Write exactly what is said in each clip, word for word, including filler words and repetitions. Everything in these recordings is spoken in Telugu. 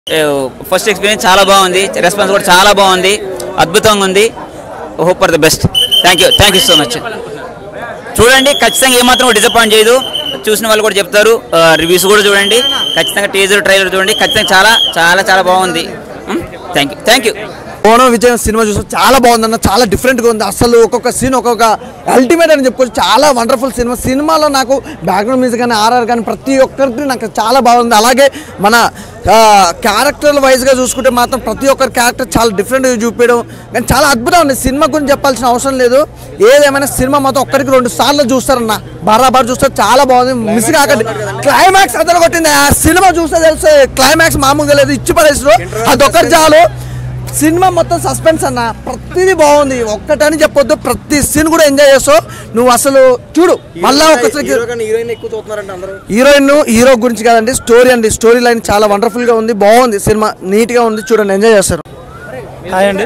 ఫస్ట్ ఎక్స్పీరియన్స్ చాలా బాగుంది, రెస్పాన్స్ కూడా చాలా బాగుంది, అద్భుతంగా ఉంది. Hope for the best. Thank you thank you so much. చూడండి, ఖచ్చితంగా ఏమాత్రం డిసప్పాయింట్ చేయదు. చూసిన వాళ్ళు కూడా చెప్తారు. రివ్యూస్ కూడా చూడండి, ఖచ్చితంగా టీజర్ ట్రైలర్ చూడండి, ఖచ్చితంగా చాలా చాలా చాలా బాగుంది. Thank you thank you. Onam విజయం సినిమా చూస్తే చాలా బాగుందన్న, చాలా డిఫరెంట్గా ఉంది. అసలు ఒక్కొక్క సీన్ ఒక్కొక్క అల్టిమేట్ అని చెప్పుకోవచ్చు. చాలా వండర్ఫుల్ సినిమా. సినిమాలో నాకు బ్యాక్గ్రౌండ్ మ్యూజిక్ కానీ ఆర్ఆర్ కానీ ప్రతి ఒక్కరికి నాకు చాలా బాగుంది. అలాగే మన క్యారెక్టర్ వైజ్గా చూసుకుంటే మాత్రం ప్రతి ఒక్కరి క్యారెక్టర్ చాలా డిఫరెంట్గా చూపించడం కానీ చాలా అద్భుతం ఉంది. సినిమా గురించి చెప్పాల్సిన అవసరం లేదు. ఏదేమైనా సినిమా మొత్తం ఒక్కరికి రెండు సార్లు చూస్తారన్న, బరాబర్ చూస్తారు. చాలా బాగుంది, మిస్ కాకండి. క్లైమాక్స్ అదలు కొట్టింది. ఆ సినిమా చూస్తే తెలుసు క్లైమాక్స్ మామూలుగా లేదు, ఇచ్చి పడేసారు. అదొక్కటి చాలు. సినిమా మొత్తం సస్పెన్స్ అన్న, ప్రతిదీ బాగుంది. ఒక్కటని చెప్పొద్దు, ప్రతి సీన్ కూడా ఎంజాయ్ చేస్తావు నువ్వు. అసలు చూడు మళ్ళా ఒకసారి హీరోయిన్ హీరో గురించి కాదండి, స్టోరీ అండి. స్టోరీ లైన్ చాలా వండర్ఫుల్ గా ఉంది, బాగుంది. సినిమా నీట్ గా ఉంది, చూడండి, ఎంజాయ్ చేస్తారు. హాయ్ అండి,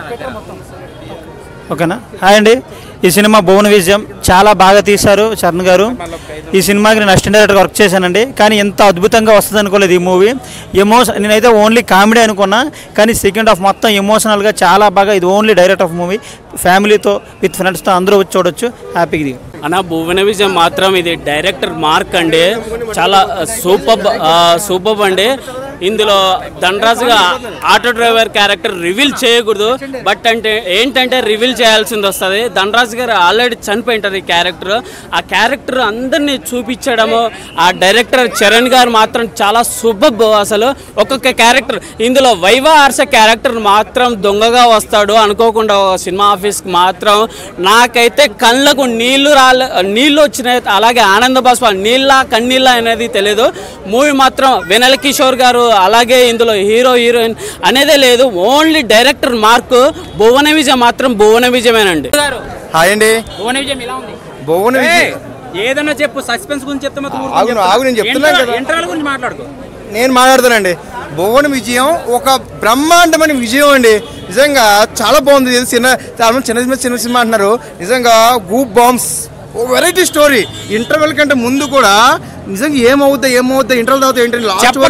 ఓకేనా? హాయ్ అండి. ఈ సినిమా భువన విజయం చాలా బాగా తీశారు చరణ్ గారు. ఈ సినిమాకి నేను అసిస్టెంట్ డైరెక్టర్గా వర్క్ చేశానండి, కానీ ఎంత అద్భుతంగా వస్తుంది అనుకోలేదు ఈ మూవీ. ఎమోషన్ నేనైతే ఓన్లీ కామెడీ అనుకున్నా, కానీ సెకండ్ హాఫ్ మొత్తం ఎమోషనల్గా చాలా బాగా. ఇది ఓన్లీ డైరెక్ట్ ఆఫ్ మూవీ, ఫ్యామిలీతో విత్ ఫ్రెండ్స్తో అందరూ వచ్చి చూడొచ్చు హ్యాపీగా. అన్న భువన విజయం మాత్రం ఇది డైరెక్టర్ మార్క్ అండి, చాలా సూపర్ సూపర్ అండి. ఇందులో ధనరాజుగా ఆటో డ్రైవర్ క్యారెక్టర్ రివీల్ చేయకూడదు, బట్ అంటే ఏంటంటే రివీల్ చేయాల్సింది వస్తుంది. ధనరాజు గారు ఆల్రెడీ చనిపోయింటారు ఈ క్యారెక్టర్. ఆ క్యారెక్టర్ అందరినీ చూపించడము, ఆ డైరెక్టర్ చరణ్ గారు మాత్రం చాలా సూపర్. అసలు ఒక్కొక్క క్యారెక్టర్ ఇందులో వైవా ఆర్స క్యారెక్టర్ మాత్రం దొంగగా వస్తాడు అనుకోకుండా సినిమా ఆఫీస్కి మాత్రం నాకైతే కళ్ళకు నీళ్లు రాలే నీళ్ళు వచ్చినాయి. అలాగే ఆనంద బాష్ప నీళ్ళ కన్నీళ్ళ అనేది తెలియదు. మూవీ మాత్రం వెనెల కిషోర్ గారు, అలాగే ఇందులో హీరో హీరోయిన్ అనేదే లేదు, ఓన్లీ డైరెక్టర్ మార్క్. భువన విజయం మాత్రం భువన విజయమేనండి. హాయ్ అండి. భువన విజయం ఎలా ఉంది? భువన విజయం ఏదన్నా చెప్పు, సస్పెన్స్ గురించి చెప్తే మాట్లాడుకో. నేను మాట్లాడతానండి. భువన విజయం ఒక బ్రహ్మాండమైన విజయం అండి. నిజంగా చాలా బాగుంది. చిన్న చాలా చిన్న చిన్న చిన్న సినిమా అంటున్నారు, నిజంగా goosebumps variety story. Interval కంటే ముందు కూడా నిజంగా ఏమవుతా ఏమవుతా ఇంటర్వెల్ తర్వాత ఏంటంటే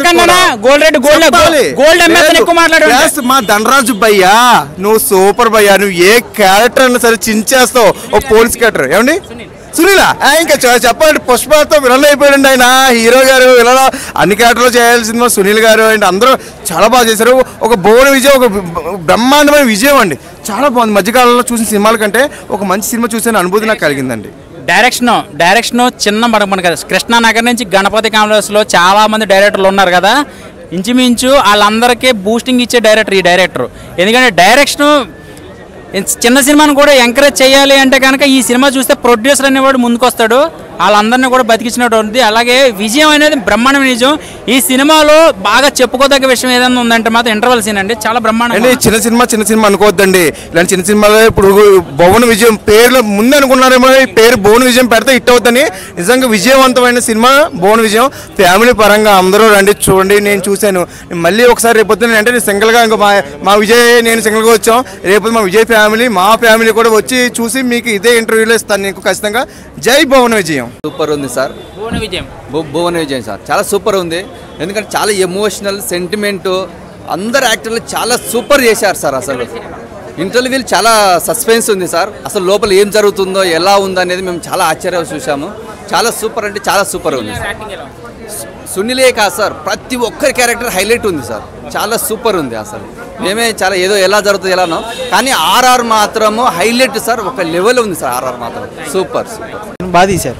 మా ధనరాజు భయ్యా, నువ్వు సూపర్ భయ్యా. నువ్వు ఏ క్యారెక్టర్ అన్నా సరే చించేస్తావు. ఓ పోలీస్ క్యారెక్టర్ ఏమండి సునీలా, ఇంకా చెప్పాలంటే పుష్పతో విలన్ అయిపోయాడండి ఆయన. హీరో గారు విలన్ అన్ని క్యారెక్టర్లు చేయాల్సింది సునీల్ గారు అండ్ అందరూ చాలా బాగా చేశారు. ఒక భువన విజయం ఒక బ్రహ్మాండమైన విజయం అండి, చాలా బాగుంది. మధ్యకాలంలో చూసిన సినిమాల కంటే ఒక మంచి సినిమా చూసిన అనుభూతి నాకు కలిగిందండి. డైరెక్షన్ డైరెక్షన్ చిన్న మనకు కదా, కృష్ణానగర్ నుంచి గణపతి కాంప్లెక్స్లో చాలా మంది డైరెక్టర్లు ఉన్నారు కదా, ఇంచుమించు వాళ్ళందరికీ బూస్టింగ్ ఇచ్చే డైరెక్టర్ ఈ డైరెక్టర్. ఎందుకంటే డైరెక్షన్ చిన్న సినిమాను కూడా ఎంకరేజ్ చేయాలి అంటే కనుక ఈ సినిమా చూస్తే ప్రొడ్యూసర్ అనేవాడు ముందుకు వస్తాడు, వాళ్ళందరినీ కూడా బతికించినట్టు ఉంది. అలాగే విజయం అనేది బ్రహ్మాండమైన విజయం. ఈ సినిమాలో బాగా చెప్పుకోదగ్గ విషయం ఏదైనా ఉందంటే మాత్రం ఇంటర్వల్ సీన్ అండి, చాలా బ్రహ్మాండం. చిన్న సినిమా చిన్న సినిమా అనుకోవద్దండి. ఇలాంటి చిన్న సినిమాలో ఇప్పుడు భువన విజయం పేరులో ముందు అనుకున్నారేమో, ఈ పేరు భువన విజయం పెడితే హిట్ అవుతుంది. నిజంగా విజయవంతమైన సినిమా భువన విజయం. ఫ్యామిలీ పరంగా అందరూ రండి చూడండి. నేను చూశాను, మళ్ళీ ఒకసారి రేపు అంటే నేను సింగిల్గా ఇంకా మా మా విజయ్ నేను సింగిల్గా వచ్చాం. రేపు మా విజయ్ ఫ్యామిలీ మా ఫ్యామిలీ కూడా వచ్చి చూసి మీకు ఇదే ఇంటర్వ్యూలో ఇస్తాను నీకు ఖచ్చితంగా. జై భువన విజయం. సూపర్ ఉంది సార్. భువన విజయం భువన విజయం సార్ చాలా సూపర్ ఉంది. ఎందుకంటే చాలా ఎమోషనల్ సెంటిమెంటు, అందరు యాక్టర్లు చాలా సూపర్ చేశారు సార్. అసలు ఇంటర్వ్యూలు చాలా సస్పెన్స్ ఉంది సార్. అసలు లోపల ఏం జరుగుతుందో ఎలా ఉందో అనేది మేము చాలా ఆశ్చర్యం చూసాము. చాలా సూపర్ అంటే చాలా సూపర్ ఉంది. సునీలే కాదు సార్, ప్రతి ఒక్కరి క్యారెక్టర్ హైలైట్ ఉంది సార్, చాలా సూపర్ ఉంది. అసలు మేమే చాలా ఏదో ఎలా జరుగుతుంది ఎలానో, కానీ ఆర్ఆర్ మాత్రము హైలైట్ సార్, ఒక లెవెల్ ఉంది సార్. ఆర్ఆర్ మాత్రం సూపర్ సూపర్ బాగా తీశారు,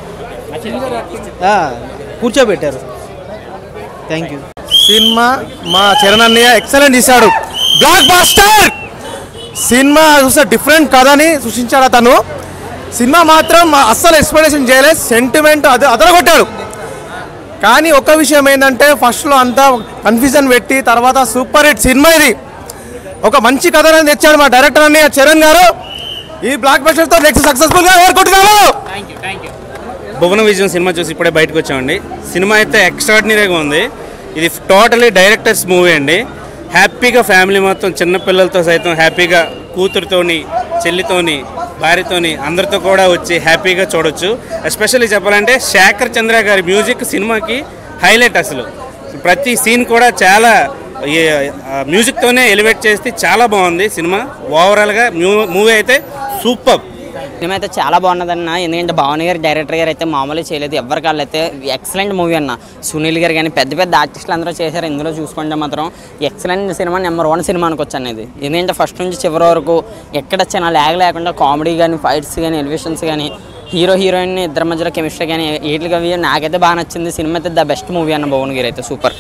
కూర్చోబెట్టారు. Thank you. సినిమా మా చరణ్ అన్నయ్య ఎక్సలెంట్ తీశాడు, బ్లాక్ బాస్టర్. సినిమా చూస్తే డిఫరెంట్ కథని సృష్టించాడు అతను. సినిమా మాత్రం అస్సలు ఎక్స్ప్లెనేషన్ చేయలేదు, సెంటిమెంట్ అది అదరగొట్టాడు. కానీ ఒక్క విషయం ఏంటంటే ఫస్ట్లో అంతా కన్ఫ్యూజన్ పెట్టి తర్వాత సూపర్ హిట్ సినిమా ఇది. ఒక మంచి కథని తెచ్చాడు మా డైరెక్టర్ అన్నయ్య చరణ్ గారు. ఈ బ్లాక్ బస్టర్తో నెక్స్ట్ సక్సెస్ఫుల్గా కోరుకుంటున్నాము. భువన విజయం సినిమా చూసి ఇప్పుడే బయటకు వచ్చామండి. సినిమా అయితే ఎక్స్ట్రాడినరీగా ఉంది. ఇది టోటలీ డైరెక్టర్స్ మూవీ అండి. హ్యాపీగా ఫ్యామిలీ మొత్తం చిన్నపిల్లలతో సైతం హ్యాపీగా కూతురుతోని చెల్లితోని భార్యతోని అందరితో కూడా వచ్చి హ్యాపీగా చూడొచ్చు. ఎస్పెషల్లీ చెప్పాలంటే శేఖర్ చంద్ర గారి మ్యూజిక్ సినిమాకి హైలైట్. అసలు ప్రతి సీన్ కూడా చాలా మ్యూజిక్తోనే ఎలివేట్ చేస్తే చాలా బాగుంది సినిమా. ఓవరాల్గా మూవీ అయితే సూపర్. సినిమా అయితే చాలా బాగున్నదన్న. ఎందుకంటే భావన గారు డైరెక్టర్ గారు అయితే మామూలుగా చేయలేదు. ఎవరి కాళ్ళు అయితే ఎక్సలెంట్ మూవీ అన్న. సునీల్ గారు కానీ పెద్ద పెద్ద ఆర్టిస్టులు అందరూ చేశారు. ఇందులో చూసుకుంటే మాత్రం ఎక్సలెంట్ సినిమా, నెంబర్ వన్ సినిమా అనుకోవచ్చు అనేది. ఎందుకంటే ఫస్ట్ నుంచి చివరి వరకు ఎక్కడ చిన్న ల్యాగ్ లేకుండా కామెడీ కానీ, ఫైట్స్ కానీ, ఎలివేషన్స్ కానీ, హీరో హీరోయిన్ ఇద్దరి మధ్యలో కెమిస్ట్రీ కానీ వీటికి అవి నాకైతే బాగా నచ్చింది. సినిమా అయితే ద బెస్ట్ మూవీ అన్న. భువన్ గారు అయితే సూపర్.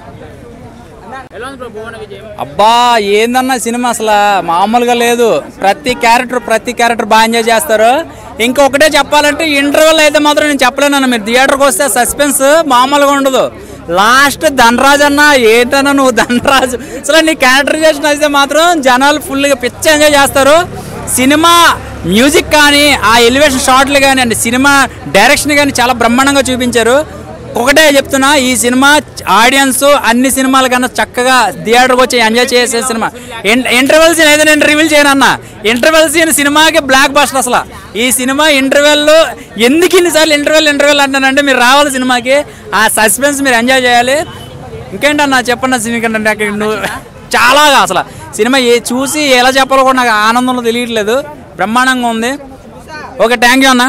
అబ్బా ఏందన్న సినిమా అసలు మామూలుగా లేదు. ప్రతి క్యారెక్టర్ ప్రతి క్యారెక్టర్ బాగా ఎంజాయ్ చేస్తారు. ఇంకొకటే చెప్పాలంటే ఇంటర్వెల్ అయితే మాత్రం నేను చెప్పలేనన్న. మీరు థియేటర్కి వస్తే సస్పెన్స్ మామూలుగా ఉండదు. లాస్ట్ ధనరాజ్ అన్న ఏంటన్నా నువ్వు ధనరాజ్ అసలు నీ క్యారెక్టరైజేషన్ అయితే మాత్రం జనాలు ఫుల్గా పిచ్చ ఎంజాయ్ చేస్తారు. సినిమా మ్యూజిక్ కానీ, ఆ ఎలివేషన్ షాట్లు కానీ అండి, సినిమా డైరెక్షన్ కానీ చాలా బ్రహ్మాండంగా చూపించారు. ఒకటే చెప్తున్నా, ఈ సినిమా ఆడియన్స్ అన్ని సినిమాల కన్నా చక్కగా థియేటర్కి వచ్చి ఎంజాయ్ చేసే సినిమా. ఇంటర్వెల్ సీన్ అయితే నేను రివీల్ చేయను అన్న. ఇంటర్వెల్ సీన్ సినిమాకి బ్లాక్ బస్టర్ అసలు. ఈ సినిమా ఇంటర్వెల్లో ఎందుకు ఇన్నిసార్లు ఇంటర్వెల్ ఇంటర్వెల్ అంటానంటే మీరు రావాలి సినిమాకి. ఆ సస్పెన్స్ మీరు ఎంజాయ్ చేయాలి. ఇంకేంటన్నా చెప్పండి సినిమా కంటే నువ్వు చాలా అసలు సినిమా ఏ చూసి ఎలా చెప్పాలో కూడా నాకు ఆనందంలో తెలియట్లేదు. బ్రహ్మాండంగా ఉంది. ఓకే, థ్యాంక్ యూ అన్న.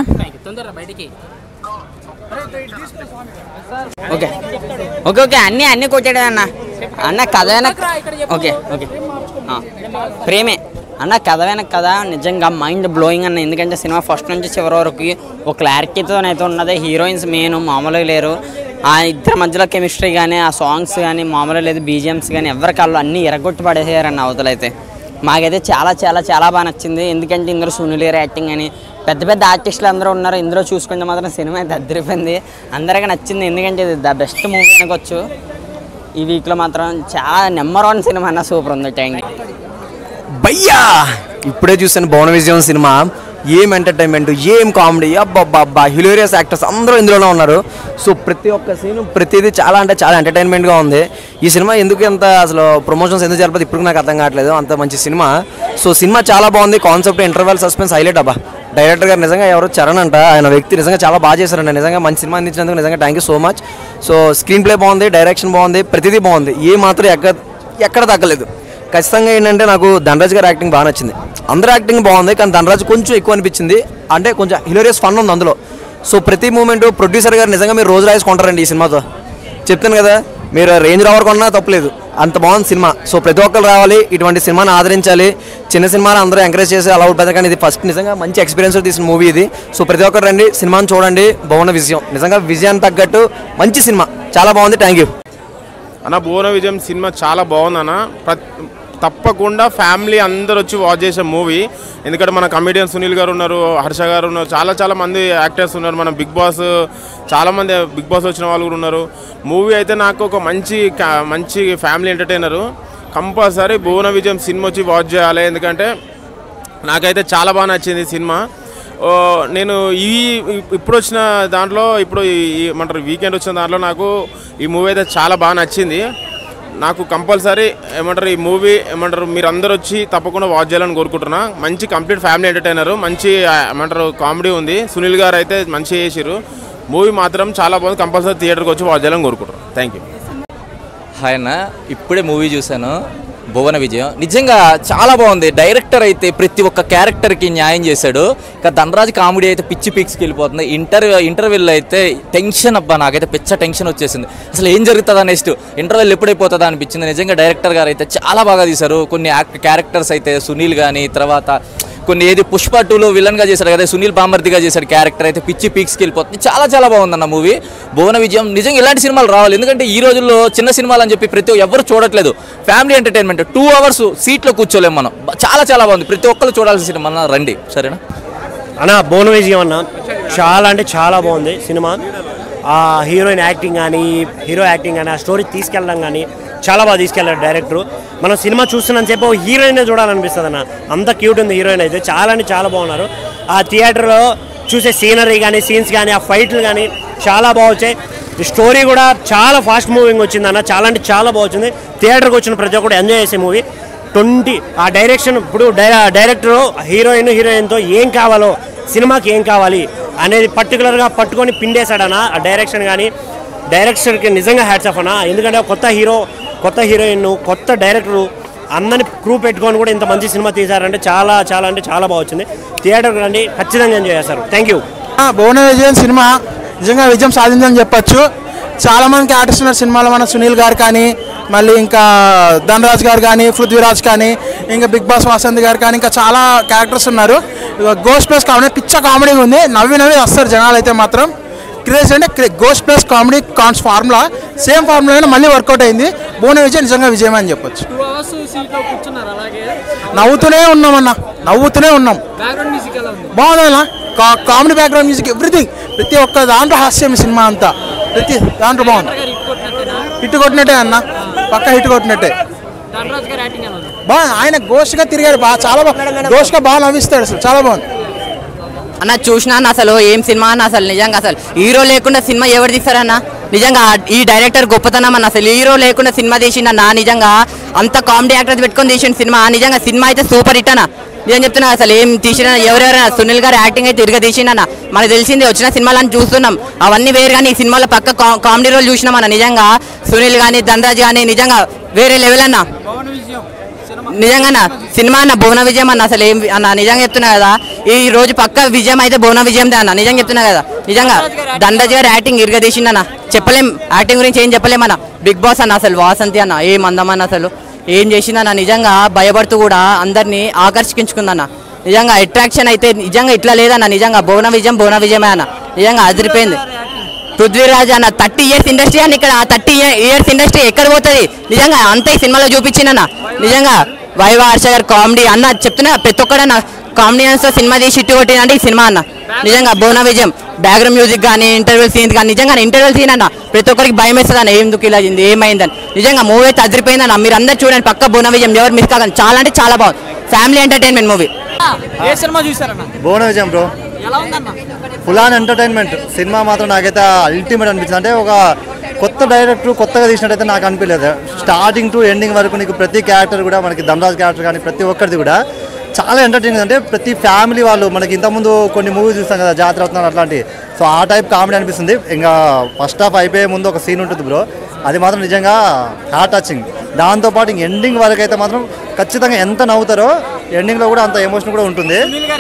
ఓకే ఓకే ఓకే అన్నీ అన్నీ కొట్టాడు అన్న. అన్న కథ వెనక ఓకే ఓకే ప్రేమే అన్న. కథ వెనక కథ నిజంగా మైండ్ బ్లోయింగ్ అన్న. ఎందుకంటే సినిమా ఫస్ట్ నుంచి చివరి వరకు ఒక క్లారిటీతోనైతే ఉన్నది. హీరోయిన్స్ మెయిన్ మామూలుగా లేరు. ఆ ఇద్దరి మధ్యలో కెమిస్ట్రీ కానీ, ఆ సాంగ్స్ కానీ మామూలుగా లేదు. బీజిఎమ్స్ కానీ ఎవరి కాళ్ళు అన్నీ ఎరగొట్టి పడేసారన్న అవతలైతే. మాకైతే చాలా చాలా చాలా బాగా నచ్చింది. ఎందుకంటే ఇందులో సునీల్ గారి యాక్టింగ్ అని పెద్ద పెద్ద ఆర్టిస్టులు అందరూ ఉన్నారు. ఇందులో చూసుకుంటే మాత్రం సినిమా అయితే అద్దరిపోయింది. అందరికీ నచ్చింది. ఎందుకంటే ఇది ద బెస్ట్ మూవీ అనుకోవచ్చు. ఈ వీక్లో మాత్రం చాలా నెంబర్ వన్ సినిమా అన్న. సూపర్ ఉంది. థ్యాంక్ యూ భయ్యా. ఇప్పుడే చూసాను భువన విజయం సినిమా. ఏం ఎంటర్టైన్మెంట్, ఏం కామెడీ, అబ్బబ్బబ్బా హిలేరియస్ యాక్టర్స్ అందరూ ఇందులోనే ఉన్నారు. సో ప్రతి ఒక్క సీన్ ప్రతిదీ చాలా అంటే చాలా ఎంటర్టైన్మెంట్గా ఉంది. ఈ సినిమా ఎందుకు ఎంత అసలు ప్రమోషన్స్ ఎందుకు జరపదు ఇప్పుడు నాకు అర్థం కావట్లేదు. అంత మంచి సినిమా. సో సినిమా చాలా బాగుంది. కాన్సెప్ట్, ఇంటర్వెల్, సస్పెన్స్ హైలైట్ అబ్బా. డైరెక్టర్ గారు నిజంగా ఎవరో చరణ్ అంట, ఆయన వ్యక్తి నిజంగా చాలా బాగా చేశారండి. నిజంగా మంచి సినిమా అందించినందుకు నిజంగా thank you so much. So screenplay బాగుంది, డైరెక్షన్ బాగుంది, ప్రతిదీ బాగుంది. ఏ మాత్రం ఎక్కడ ఎక్కడ తగ్గలేదు. ఖచ్చితంగా ఏంటంటే నాకు ధనరాజ్ గారి యాక్టింగ్ బాగా నచ్చింది. అందరూ యాక్టింగ్ బాగుంది, కానీ ధనరాజ్ కొంచెం ఎక్కువ అనిపించింది. అంటే కొంచెం హిలేరియస్ ఫన్ ఉంది అందులో. సో ప్రతి మూమెంట్ ప్రొడ్యూసర్ గారు నిజంగా మీరు రోజు రాసి కొంటారండి ఈ సినిమాతో. చెప్తాను కదా, మీరు రేంజ్ రోవర్ కొన్నా తప్పలేదు, అంత బాగుంది సినిమా. సో ప్రతి ఒక్కరు రావాలి, ఇటువంటి సినిమాని ఆదరించాలి. చిన్న సినిమాని అందరూ ఎంకరేజ్ చేసి అలా ఉంటుంది. కానీ ఇది ఫస్ట్ నిజంగా మంచి ఎక్స్పీరియన్స్ తీసిన మూవీ ఇది. సో ప్రతి ఒక్కరు రండి, సినిమాని చూడండి. భువన విజయం నిజంగా విజయాన్ని తగ్గట్టు మంచి సినిమా, చాలా బాగుంది. థ్యాంక్ యూ అన్న. భువన విజయం సినిమా చాలా బాగుంది అన్న. తప్పకుండా ఫ్యామిలీ అందరు వచ్చి వాచ్ చేసే మూవీ. ఎందుకంటే మన కమెడియన్ సునీల్ గారు ఉన్నారు, హర్ష గారు ఉన్నారు, చాలా చాలా మంది యాక్టర్స్ ఉన్నారు. మన బిగ్ బాస్ చాలామంది బిగ్ బాస్ వచ్చిన వాళ్ళు కూడా ఉన్నారు. మూవీ అయితే నాకు ఒక మంచి మంచి ఫ్యామిలీ ఎంటర్టైనరు. కంపల్సరీ భువన విజయం సినిమా వచ్చి వాచ్ చేయాలి. ఎందుకంటే నాకైతే చాలా బాగా నచ్చింది సినిమా. నేను ఈ ఇప్పుడు వచ్చిన దాంట్లో ఇప్పుడు ఏమంటారు వీకెండ్ వచ్చిన దాంట్లో నాకు ఈ మూవీ అయితే చాలా బాగా నచ్చింది. నాకు కంపల్సరీ ఏమంటారు ఈ మూవీ ఏమంటారు మీరు అందరూ వచ్చి తప్పకుండా వాచ్ చేయాలని కోరుకుంటున్నా. మంచి కంప్లీట్ ఫ్యామిలీ ఎంటర్టైనర్, మంచి ఏమంటారు కామెడీ ఉంది. సునీల్ గారు అయితే మంచిగా చేసిరు. మూవీ మాత్రం చాలా బాగుంది. కంపల్సరీ థియేటర్కి వచ్చి వాచ్ చేయాలని కోరుకుంటున్నాను. Thank you. హాయ్ అన్న, ఇప్పుడే మూవీ చూశాను భువన విజయం. నిజంగా చాలా బాగుంది. డైరెక్టర్ అయితే ప్రతి ఒక్క క్యారెక్టర్కి న్యాయం చేశాడు. ఇక ధనరాజ్ కామెడీ అయితే పిచ్చి పిక్స్కి వెళ్ళిపోతుంది. ఇంటర్ ఇంటర్వెల్ అయితే టెన్షన్ అబ్బా, నాకైతే పిచ్చ టెన్షన్ వచ్చేసింది. అసలు ఏం జరుగుతుందా నెక్స్ట్, ఇంటర్వెల్ ఎప్పుడైపోతుందా అనిపించింది. నిజంగా డైరెక్టర్ గారు అయితే చాలా బాగా తీశారు. కొన్ని యాక్ట్ క్యారెక్టర్స్ అయితే సునీల్ కానీ, తర్వాత కొన్ని ఏది పుష్ప టూలో విలన్గా చేశాడు కదా సునీల్ బామర్దిగా చేశాడు క్యారెక్టర్, అయితే పిచ్చి పీక్స్కి వెళ్ళిపోతుంది. చాలా చాలా బాగుందన్న మూవీ భువన విజయం. నిజంగా ఇలాంటి సినిమాలు రావాలి. ఎందుకంటే ఈ రోజుల్లో చిన్న సినిమాలు అని చెప్పి ప్రతి ఎవరు చూడట్లేదు. ఫ్యామిలీ ఎంటర్టైన్మెంట్, టూ అవర్స్ సీట్లో కూర్చోలేము మనం. చాలా చాలా బాగుంది. ప్రతి ఒక్కరు చూడాల్సిన సినిమా, రండి. సరేనా అన్న? భువన విజయం అన్న చాలా అంటే చాలా బాగుంది సినిమా. ఆ హీరోయిన్ యాక్టింగ్ కానీ, హీరో యాక్టింగ్ కానీ, ఆ స్టోరీ తీసుకెళ్ళడం కానీ చాలా బాగా తీసుకెళ్ళారు డైరెక్టర్. మనం సినిమా చూస్తున్నంతసేపు హీరోయిన్ చూడాలనిపిస్తుంది అన్న, అంత క్యూట్ ఉంది హీరోయిన్ అయితే. చాలా అంటే చాలా బాగున్నారు. ఆ థియేటర్లో చూసే సీనరీ కానీ, సీన్స్ కానీ, ఆ ఫైట్లు కానీ చాలా బాగా వచ్చాయి. స్టోరీ కూడా చాలా ఫాస్ట్ మూవింగ్ వచ్చింది అన్న. చాలా అంటే చాలా బాగా వచ్చింది. థియేటర్కి వచ్చిన ప్రతి ఒక్కరు ఎంజాయ్ చేసే మూవీ. ట్వంటీ ఆ డైరెక్షన్, ఇప్పుడు డై డైరెక్టరు హీరోయిన్ హీరోయిన్తో ఏం కావాలో, సినిమాకి ఏం కావాలి అనేది పర్టికులర్గా పట్టుకొని పిండేశాడన్న. ఆ డైరెక్షన్ కానీ, డైరెక్టర్కి నిజంగా హ్యాట్స్ ఆఫ్ అన్న. ఎందుకంటే కొత్త హీరో, కొత్త హీరోయిన్, కొత్త డైరెక్టరు అందరిని క్రూ పెట్టుకొని కూడా ఇంత మంచి సినిమా తీశారంటే చాలా చాలా అంటే చాలా బాగా వచ్చింది. థియేటర్కి రండి, ఖచ్చితంగా ఎంజాయ్ చేస్తారు. Thank you. భువన విజయం సినిమా నిజంగా విజయం సాధించని చెప్పొచ్చు. చాలా మంది ఆర్టిస్ట్ ఉన్నారు సినిమాలో, మన సునీల్ గారు కానీ, మళ్ళీ ఇంకా ధనరాజ్ గారు కానీ, పృథ్వీరాజ్ కానీ, ఇంకా బిగ్ బాస్ వాసంతి గారు కానీ, ఇంకా చాలా క్యారెక్టర్స్ ఉన్నారు. గోస్ట్ ప్లస్ కామెడీ పిచ్చ కామెడీ ఉంది. నవ్వి నవ్వి వస్తారు జనాలు అయితే మాత్రం. క్రేజ్ అంటే గోస్ట్ ప్లస్ కామెడీ కాన్స్ ఫార్ములా సేమ్ ఫార్ములా మళ్ళీ వర్కౌట్ అయింది. భువన విజయం నిజంగా విజయం అని చెప్పొచ్చు. నవ్వుతూనే ఉన్నాం అన్న, నవ్వుతూనే ఉన్నాం. బాగుంది కామెడీ బ్యాక్గ్రౌండ్ మ్యూజిక్ ఎవ్రీథింగ్, ప్రతి ఒక్క దాంట్లో హాస్యం సినిమా అంతా, ప్రతి దాంట్లో బాగుంది. హిట్ కొట్టినట్టే అన్న, పక్క హిట్ కొట్టినట్టే. బాగా ఆయన గోష్గా తిరిగాడు, బాగా చాలా బాగా గోష్గా బాగా నవ్విస్తాడు, అసలు చాలా బాగుంది అన్న. చూసినా అసలు ఏం సినిమా అన్న, అసలు నిజంగా అసలు హీరో లేకుండా సినిమా ఎవరు తీస్తారన్న? నిజంగా ఈ డైరెక్టర్ గొప్పతనం అన్న. అసలు హీరో లేకుండా సినిమా తీసిండన్న, నిజంగా అంత కామెడీ యాక్టర్స్ పెట్టుకొని తీసిన సినిమా. నిజంగా సినిమా అయితే సూపర్ హిట్ అన్న. నేను చెప్తున్నా అసలు ఏం తీసిన ఎవరెవరైనా సునీల్ గారు యాక్టింగ్ అయితే తిరిగి తీసిండన్న. మనకు తెలిసింది వచ్చిన సినిమాలను చూస్తున్నాం, అవన్నీ వేరు. కానీ ఈ సినిమాలో పక్క కామెడీ రోల్ చూసినాం అన్న. నిజంగా సునీల్ కానీ ధనరాజ్ కానీ నిజంగా వేరే లెవెల్ అన్న. నిజంగా సినిమా అన్న భువన విజయం అన్న. అసలు ఏం అన్న, నిజంగా చెప్తున్నా కదా, ఈ రోజు పక్క విజయం అయితే భువన విజయందే అన్న. నిజంగా చెప్తున్నా కదా, నిజంగా ధనరాజ్ గారు యాక్టింగ్ ఇరగదీసిండన్న. చెప్పలేం, యాక్టింగ్ గురించి ఏం చెప్పలేమన్న. బిగ్ బాస్ అన్న అసలు వాసంతి అన్న ఏం అందమన్న, అసలు ఏం చేసిందన్న. నిజంగా భయపడుతూ కూడా అందరినీ ఆకర్షించుకుందన్న. నిజంగా అట్రాక్షన్ అయితే నిజంగా ఇట్లా లేదన్న. నిజంగా భువన విజయం భువన విజయమే అన్న. నిజంగా అదిరిపోయింది. పృథ్వీరాజ్ అన్న థర్టీ ఇయర్స్ ఇండస్ట్రీ అని, ఇక్కడ థర్టీ ఇయర్స్ ఇండస్ట్రీ ఎక్కడ పోతుంది? నిజంగా అంతే సినిమాలో చూపించిందన్న. నిజంగా వైవా హర్ష గారు కామెడీ అన్న చెప్తున్నా, ప్రతి ఒక్కడన్న కామెడియన్స్ తో సినిమా తీసి ఇట్టు కొట్టినంటే ఈ సినిమా అన్న. నిజంగా భువన విజయం బ్యాక్గ్రౌండ్ మ్యూజిక్ కానీ, ఇంటర్వెల్ సీన్ కానీ, నిజంగా ఇంటర్వెల్ సీన్ అన్న ప్రతి ఒక్కరికి భయం వేస్తుంది అన్న. ఎందుకు ఇలా అయింది, ఏమైందని. నిజంగా మూవీ అయితే అదిరిపోయిందన్న. మీరు అందరు చూడండి, పక్క భువన విజయం ఎవరు మిస్ కాదని. చాలా అంటే చాలా బాగుంది, ఫ్యామిలీ ఎంటర్టైన్మెంట్ మూవీ. ఏ సినిమా చూసారన్న? Bhuvana Vijayam bro, full on entertainment సినిమా మాత్రం నాకైతే అల్టిమేట్ అనిపించింది. అంటే ఒక కొత్త డైరెక్టర్ కొత్తగా తీసినట్టయితే నాకు అనిపించలేదు. స్టార్టింగ్ టు ఎండింగ్ వరకు నీకు ప్రతి క్యారెక్టర్ కూడా, మనకి ధనరాజ్ క్యారెక్టర్ కానీ ప్రతి ఒక్కరిది కూడా చాలా ఎంటర్టైనింగ్. అంటే ప్రతి ఫ్యామిలీ వాళ్ళు, మనకి ఇంతకుముందు కొన్ని మూవీస్ చూస్తాం కదా, జాతరత్నాలు అట్లాంటి, సో ఆ టైప్ కామెడీ అనిపిస్తుంది. ఇంకా ఫస్ట్ హాఫ్ అయిపోయే ముందు ఒక సీన్ ఉంటుంది బ్రో, అది మాత్రం నిజంగా హార్ట్ టచింగ్. దాంతోపాటు ఇంక ఎండింగ్ వరకు అయితే మాత్రం ఖచ్చితంగా ఎంత నవ్వుతారో ఎండింగ్లో కూడా అంత ఎమోషన్ కూడా ఉంటుంది.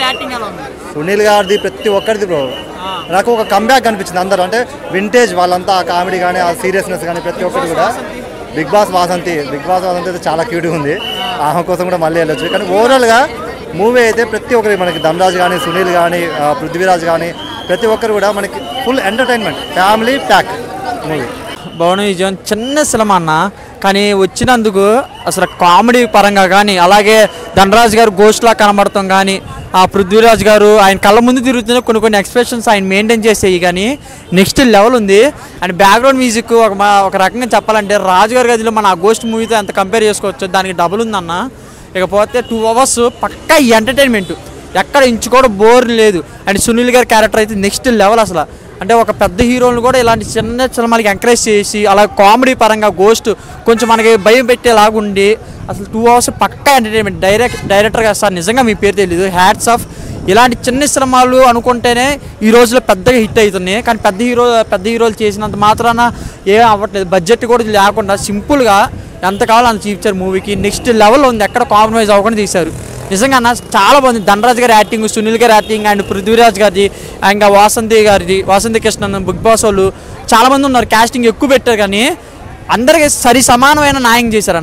సునీల్ గారిది ప్రతి ఒక్కరిది బ్రో నాకు ఒక కంబ్యాక్ అనిపించింది. అందరూ అంటే వింటేజ్ వాళ్ళంతా, ఆ కామెడీ కానీ, ఆ సీరియస్నెస్ కానీ ప్రతి ఒక్కటి కూడా. Bigg Boss Vasanthi Bigg Boss Vasanthi అయితే చాలా క్యూట్గా ఉంది, ఆమె కోసం కూడా మళ్ళీ వెళ్ళొచ్చు. కానీ ఓవరాల్గా మూవీ అయితే ప్రతి ఒక్కరికి, మనకి ధనరాజ్ కానీ, సునీల్ కానీ, పృథ్వీరాజ్ కానీ ప్రతి ఒక్కరు కూడా మనకి full entertainment family pack movie. Bhuvana Vijayam చిన్న సినిమా అన్న, కానీ వచ్చినందుకు అసలు కామెడీ పరంగా కానీ, అలాగే ధనరాజ్ గారు గోస్ట్లా కనబడతాం కానీ, ఆ పృథ్వీరాజ్ గారు ఆయన కళ్ళ ముందు తిరుగుతున్న కొన్ని కొన్ని ఎక్స్ప్రెషన్స్ ఆయన మెయింటైన్ చేసేవి కానీ నెక్స్ట్ లెవెల్ ఉంది. అండ్ బ్యాక్గ్రౌండ్ మ్యూజిక్ ఒక ఒక రకంగా చెప్పాలంటే రాజు గారి గదిలో మన ఆ గోస్ట్ మూవీతో ఎంత కంపేర్ చేసుకోవచ్చు, దానికి డబుల్ ఉందన్న. ఇకపోతే టూ అవర్స్ పక్కా ఎంటర్టైన్మెంట్, ఎక్కడ ఇంచు కూడా బోర్ లేదు. అండ్ సునీల్ గారి క్యారెక్టర్ అయితే నెక్స్ట్ లెవెల్ అసలు. అంటే ఒక పెద్ద హీరోలను కూడా ఇలాంటి చిన్న సినిమాలకి ఎంకరేజ్ చేసి, అలా కామెడీ పరంగా గోస్ట్ కొంచెం మనకి భయం పెట్టేలాగుండి అసలు టూ అవర్స్ పక్కా ఎంటర్టైన్మెంట్. డైరెక్ట్ డైరెక్టర్ గారు సార్ నిజంగా మీ పేరు తెలియదు, హ్యాట్స్ ఆఫ్. ఇలాంటి చిన్న సినిమాలు అనుకుంటేనే ఈ రోజులో పెద్దగా హిట్ అవుతున్నాయి, కానీ పెద్ద హీరో పెద్ద హీరోలు చేసినంత మాత్రాన ఏం అవ్వట్లేదు. బడ్జెట్ కూడా లేకుండా సింపుల్గా ఎంత కావాలో అంత చూపించారు మూవీకి. నెక్స్ట్ లెవెల్ ఉంది, ఎక్కడ కాంప్రమైజ్ అవ్వకుండా తీశారు. నిజంగా అన్న చాలా బాగుంది. ధనరాజ్ గారి యాక్టింగ్, సునీల్ గారి యాక్టింగ్, అండ్ పృథ్వీరాజ్ గారిది, ఇంకా వాసంతి గారిది, వాసంతి కృష్ణ, బిగ్ బాస్ వాళ్ళు చాలామంది ఉన్నారు. కాస్టింగ్ ఎక్కువ పెట్టారు కానీ అందరికీ సరి సమానమైన న్యాయం చేశారు.